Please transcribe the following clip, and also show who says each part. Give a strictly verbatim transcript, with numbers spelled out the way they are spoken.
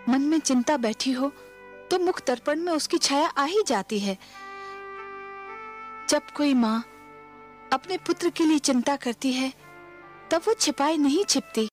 Speaker 1: मन में चिंता बैठी हो तो मुख दर्पण में उसकी छाया आ ही जाती है। जब कोई माँ अपने पुत्र के लिए चिंता करती है तब वो छिपाए नहीं छिपती।